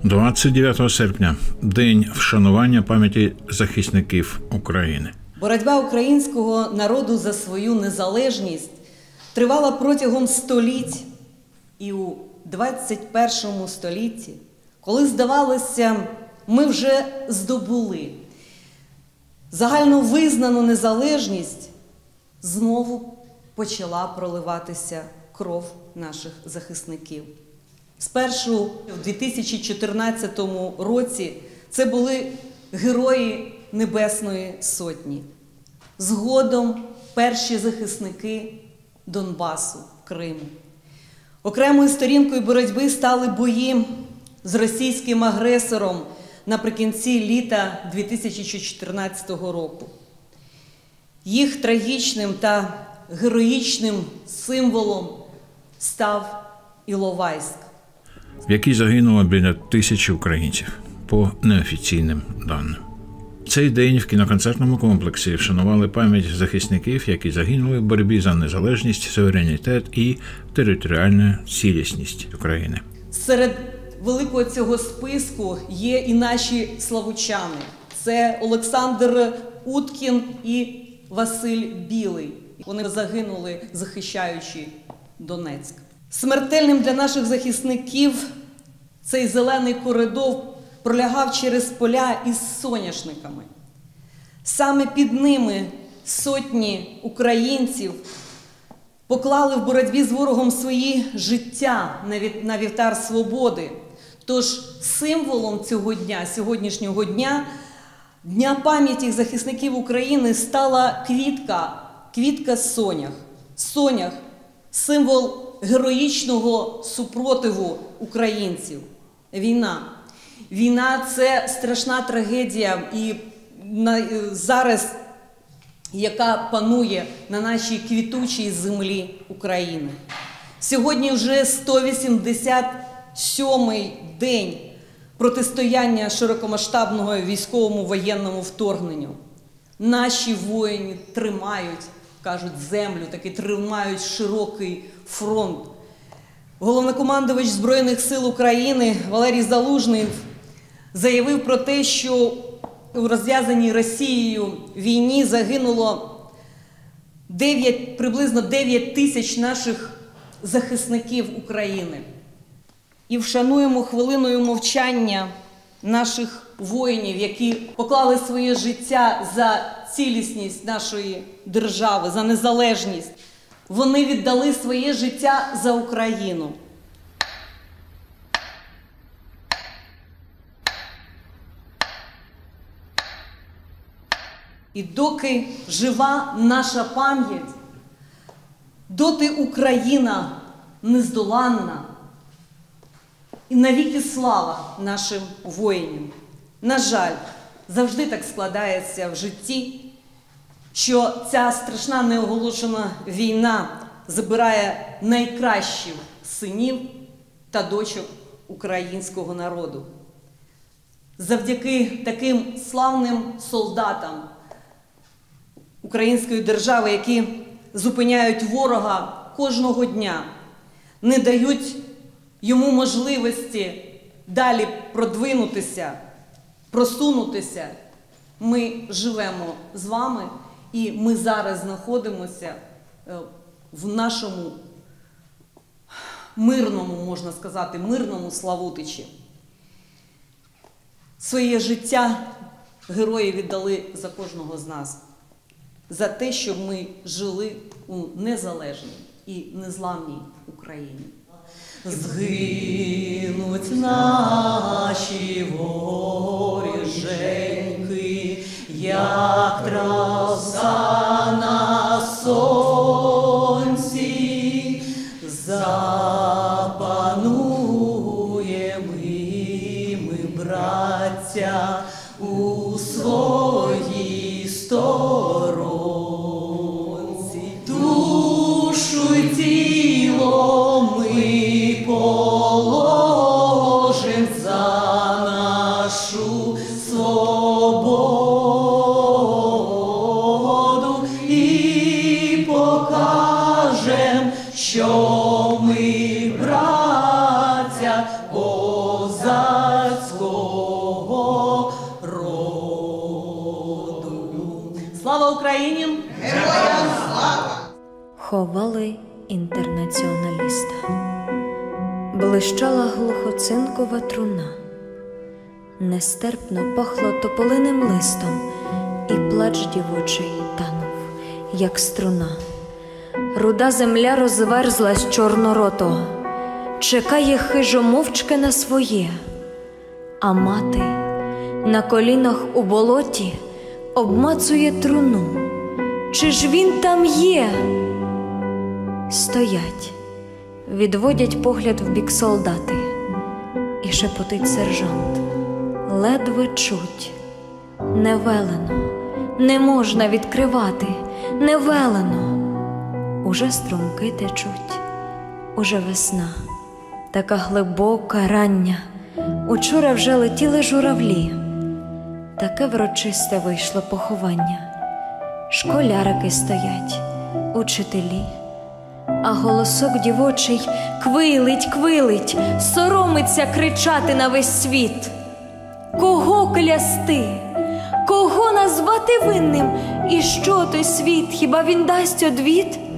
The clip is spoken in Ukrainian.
29 серпня – День вшанування пам'яті захисників України. Боротьба українського народу за свою незалежність тривала протягом століть. І у 21 столітті, коли, здавалося, ми вже здобули загальновизнану незалежність, знову почала проливатися кров наших захисників. Спершу в 2014 році це були герої Небесної Сотні. Згодом перші захисники Донбасу, Криму. Окремою сторінкою боротьби стали бої з російським агресором наприкінці літа 2014 року. Їх трагічним та героїчним символом став Іловайськ, в якій загинуло біля 1000 українців, по неофіційним даним. Цей день в кіноконцертному комплексі вшанували пам'ять захисників, які загинули в боротьбі за незалежність, суверенітет і територіальну цілісність України. Серед великого цього списку є і наші славучани. Це Олександр Уткін і Василь Білий. Вони загинули, захищаючи Донецьк. Смертельним для наших захисників цей зелений коридор пролягав через поля із соняшниками. Саме під ними сотні українців поклали в боротьбі з ворогом свої життя на вівтар свободи. Тож символом цього дня, сьогоднішнього дня, Дня пам'яті захисників України, стала квітка сонях. Сонях – символ героїчного супротиву українців. Війна – це страшна трагедія, і зараз, яка панує на нашій квітучій землі України. Сьогодні вже 187-й день протистояння широкомасштабного військовому воєнному вторгненню. Наші воїни тримають, кажуть, землю, таки тримають широкий фронт. Головнокомандувач Збройних сил України Валерій Залужний заявив про те, що у розв'язаній Росією війні загинуло приблизно 9 тисяч наших захисників України. І вшануємо хвилиною мовчання наших воїнів, які поклали своє життя за цілісність нашої держави, за незалежність. Вони віддали своє життя за Україну. І доки жива наша пам'ять, доти Україна нездоланна. І навіки слава нашим воїнам. На жаль, завжди так складається в житті, що ця страшна неоголошена війна забирає найкращих синів та дочок українського народу. Завдяки таким славним солдатам української держави, які зупиняють ворога кожного дня, не дають йому можливості далі продвинутися, просунутися, ми живемо з вами, і ми зараз знаходимося в нашому мирному, можна сказати, мирному Славутичі. Своє життя герої віддали за кожного з нас, за те, щоб ми жили у незалежній і незламній Україні. Згинуть наші воріженьки, як траса на сонці, запануємо ми, браття, у своїй сторонці. Душу й тіло ми положим за нашу свободу і покажем, що ми, браття, козацькі. Україні! Ховали інтернаціоналіста. Блищала глухоцинкова труна. Нестерпно пахло тополиним листом, і плач дівочий танув, як струна. Руда земля розверзлась чорноротого, чекає хижо мовчки на своє, а мати на колінах у болоті обмацує труну. Чи ж він там є? Стоять, відводять погляд в бік солдати, і шепотить сержант. Ледве чуть. Не велено, не можна відкривати, не велено. Уже струмки течуть, уже весна, така глибока, рання. Учора вже летіли журавлі. Таке врочисте вийшло поховання. Школярики стоять, учителі, а голосок дівочий квилить, квилить, соромиться кричати на весь світ. Кого клясти? Кого назвати винним? І що той світ? Хіба він дасть одвід?